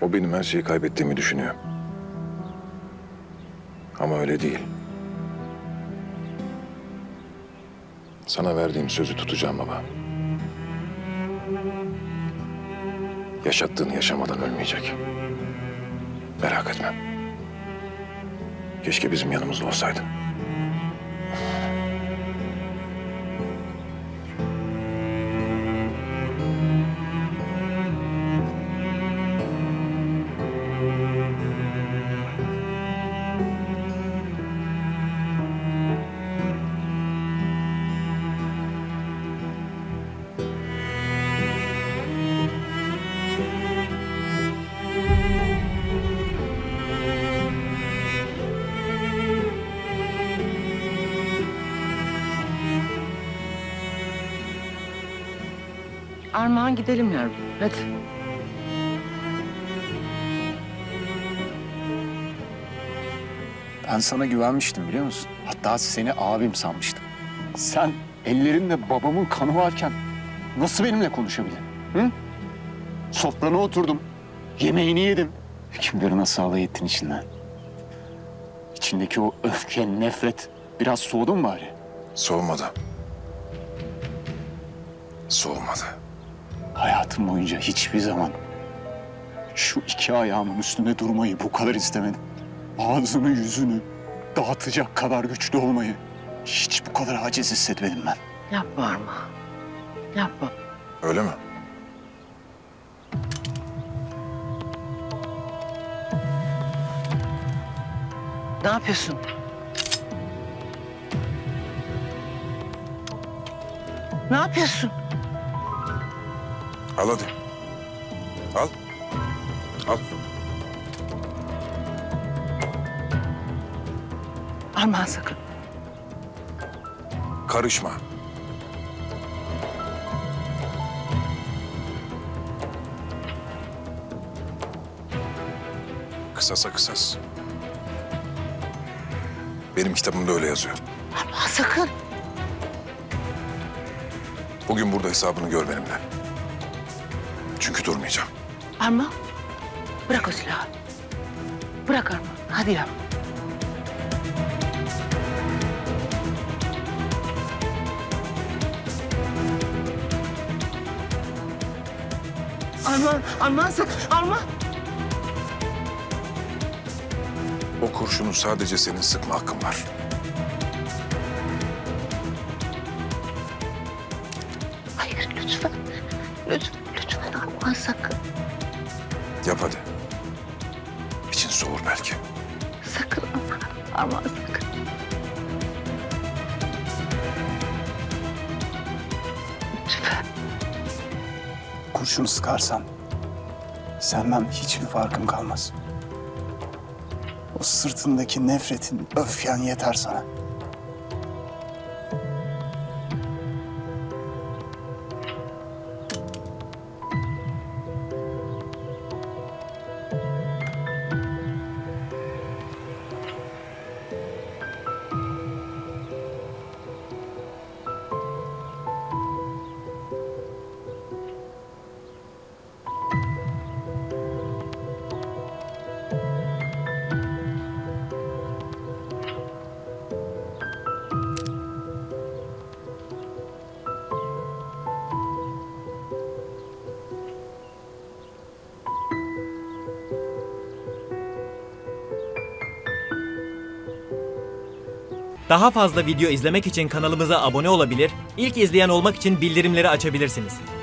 O benim her şeyi kaybettiğimi düşünüyor. Ama öyle değil. Sana verdiğim sözü tutacağım baba. Yaşattığını yaşamadan ölmeyecek. Merak etme. Keşke bizim yanımızda olsaydın. Armağan gidelim yavrum. Hadi. Ben sana güvenmiştim biliyor musun? Hatta seni abim sanmıştım. Sen ellerinde babamın kanı varken nasıl benimle konuşabildin? Hı? Sofrana oturdum. Yemeğini yedim. Kim nasıl alay ettin içinden? İçindeki o öfke, nefret biraz soğudu mu bari? Soğumadı. Soğumadı. Hayatım boyunca hiçbir zaman şu iki ayağımın üstünde durmayı bu kadar istemedim. Ağzını yüzünü dağıtacak kadar güçlü olmayı hiç bu kadar aciz hissetmedim ben. Yapma Armağan. Yapma. Öyle mi? Ne yapıyorsun? Ne yapıyorsun? Al hadi. Al. Al. Armağan sakın. Karışma. Kısasa kısas. Benim kitabımda öyle yazıyor. Armağan sakın. Bugün burada hesabını gör benimle. Çünkü durmayacağım. Armağan. Bırak o silahı. Bırak Armağan. Hadi yavrum. Armağan sakın. Armağan. O kurşunu sadece senin sıkma hakkın var. Hayır lütfen. Lütfen Armağan sakın. Yap hadi. İçin soğur belki. Sakın Armağan sakın. Lütfen. Kurşunu sıkarsan senden hiçbir farkım kalmaz. O sırtındaki nefretin, öfken yeter sana. Daha fazla video izlemek için kanalımıza abone olabilir, ilk izleyen olmak için bildirimleri açabilirsiniz.